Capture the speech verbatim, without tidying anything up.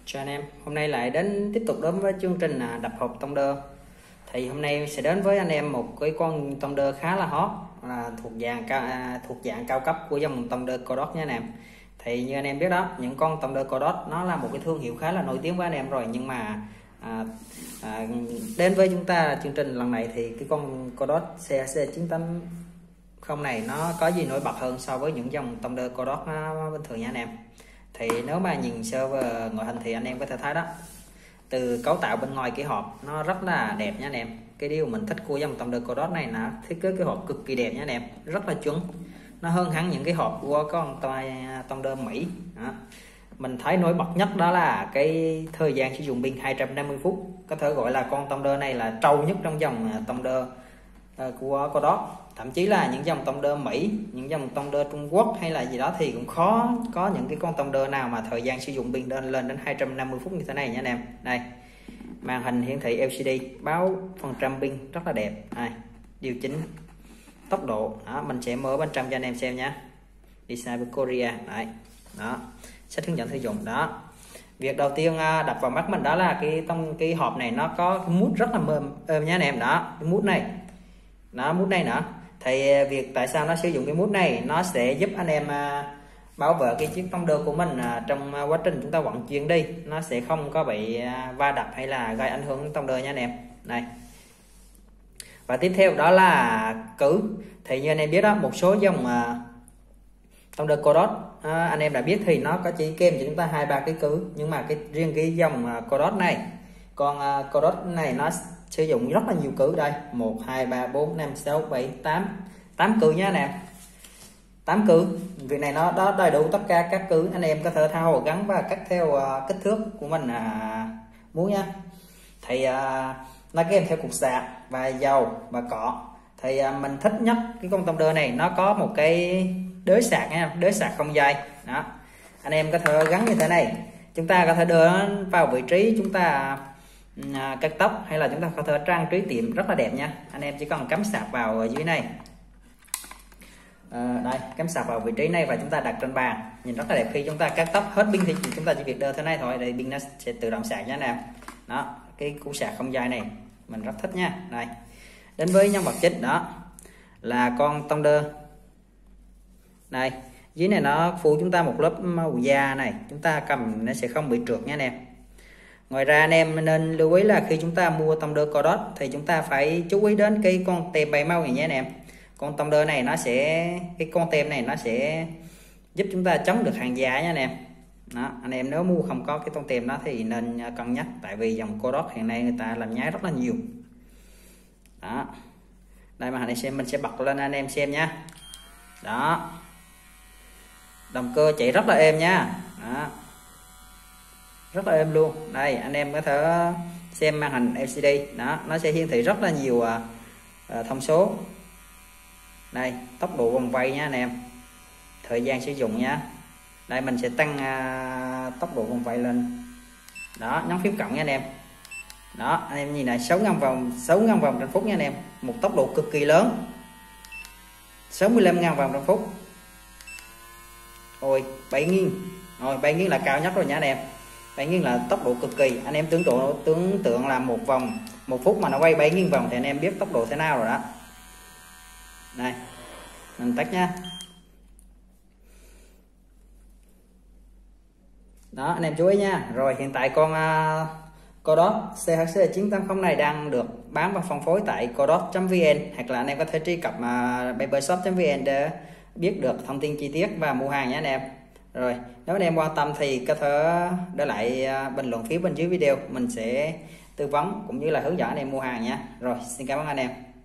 Chào anh em, hôm nay lại đến tiếp tục đến với chương trình là đập hộp tông đơ. Thì hôm nay sẽ đến với anh em một cái con tông đơ khá là hot, là thuộc dạng cao à, thuộc dạng cao cấp của dòng tông đơ Codot nha anh em. Thì như anh em biết đó, những con tông đơ Codot nó là một cái thương hiệu khá là nổi tiếng với anh em rồi, nhưng mà à, à, đến với chúng ta chương trình lần này thì cái con Codot C H C chín tám không này nó có gì nổi bật hơn so với những dòng tông đơ Codot bình thường nha anh em. Thì nếu mà nhìn sơ về ngoại hình thì anh em có thể thấy đó, từ cấu tạo bên ngoài cái hộp nó rất là đẹp nha anh em. Cái điều mình thích của dòng tông đơ Codot này là thiết kế cái hộp cực kỳ đẹp nha anh em, rất là chuẩn, nó hơn hẳn những cái hộp của con tông đơ Mỹ đó. Mình thấy nổi bật nhất đó là cái thời gian sử dụng pin hai trăm năm mươi phút, có thể gọi là con tông đơ này là trâu nhất trong dòng tông đơ của Codot. Thậm chí là những dòng tông đơ Mỹ, những dòng tông đơ Trung Quốc hay là gì đó thì cũng khó có những cái con tông đơ nào mà thời gian sử dụng pin lên lên đến hai trăm năm mươi phút như thế này nha anh em. Đây, màn hình hiển thị L C D báo phần trăm pin rất là đẹp. Đây, điều chỉnh tốc độ đó, mình sẽ mở bên trong cho anh em xem nhé. Design với Korea đấy, đó, sách hướng dẫn sử dụng đó. Việc đầu tiên đập vào mắt mình đó là cái tông cái hộp này nó có cái mút rất là mềm êm nha anh em. Đó, cái mút này, nó mút này nữa. Thì việc tại sao nó sử dụng cái mút này, nó sẽ giúp anh em bảo vệ cái chiếc tông đơ của mình trong quá trình chúng ta vận chuyển đi, nó sẽ không có bị va đập hay là gây ảnh hưởng đến tông đơ nha anh em. Này, và tiếp theo đó là cử. Thì như anh em biết đó, một số dòng tông đơ Codot à, anh em đã biết thì nó có chỉ kèm cho chúng ta hai ba cái cử, nhưng mà cái riêng cái dòng Codot này, con Codot này nó sử dụng rất là nhiều cử. Đây, một hai ba bốn năm sáu bảy tám tám cử nha anh em, tám cử. Việc này nó đó đầy đủ tất cả các cử, anh em có thể tha hồ gắn và cắt theo uh, kích thước của mình uh, muốn nha. Thì uh, nó kèm theo cục sạc và dầu và cọ. Thì uh, mình thích nhất cái con tông đơ này, nó có một cái đới sạc nha, đới sạc không dây đó. Anh em có thể gắn như thế này, chúng ta có thể đưa vào vị trí chúng ta À, cắt tóc hay là chúng ta có thể trang trí tiệm rất là đẹp nha. Anh em chỉ cần cắm sạc vào dưới này à, đây, cắm sạc vào vị trí này và chúng ta đặt trên bàn, nhìn rất là đẹp. Khi chúng ta cắt tóc hết pin thì chúng ta chỉ việc đưa thế này thôi, đây pin nó sẽ tự động sạc nha anh em. Đó, cái củ sạc không dây này mình rất thích nha. Đây, đến với nhân vật chính đó là con tông đơ này, dưới này nó phủ chúng ta một lớp màu da này, chúng ta cầm nó sẽ không bị trượt nha anh em. Ngoài ra anh em nên lưu ý là khi chúng ta mua tông đơ Codot thì chúng ta phải chú ý đến cái con tem bảy màu này nhé anh em. Con tông đơ này nó sẽ, cái con tem này nó sẽ giúp chúng ta chống được hàng giả nha anh em. Đó, anh em nếu mua không có cái con tem đó thì nên cân nhắc, tại vì dòng Codot hiện nay người ta làm nhái rất là nhiều. Đó, đây mà anh xem, mình sẽ bật lên anh em xem nha. Đó, động cơ chạy rất là êm nha. Đó, rất là êm luôn. Đây, anh em có thể xem màn hình L C D đó, nó sẽ hiển thị rất là nhiều uh, thông số. Đây, tốc độ vòng quay nha anh em, thời gian sử dụng nha. Đây, mình sẽ tăng uh, tốc độ vòng quay lên đó, nhấn phím cộng nha anh em. Đó, anh em nhìn này, sáu ngàn vòng sáu ngàn vòng trên phút nha anh em, một tốc độ cực kỳ lớn, sáu mươi lăm ngàn vòng trên phút. Ôi, bảy nghìn rồi, bảy nghìn là cao nhất rồi nha anh em. bảy nghìn là tốc độ cực kỳ. Anh em tưởng tượng tưởng tượng là một vòng một phút mà nó quay bảy nghìn vòng thì anh em biết tốc độ thế nào rồi đó. Này, mình tắt nha. Đó, anh em chú ý nha. Rồi, hiện tại con uh, Codot C H C chín tám không này đang được bán và phân phối tại codot chấm vn, hoặc là anh em có thể truy cập uh, papershop chấm vn để biết được thông tin chi tiết và mua hàng nhé anh em. Rồi, nếu anh em quan tâm thì có thể để lại bình luận phía bên dưới video, mình sẽ tư vấn cũng như là hướng dẫn anh em mua hàng nha. Rồi, xin cảm ơn anh em.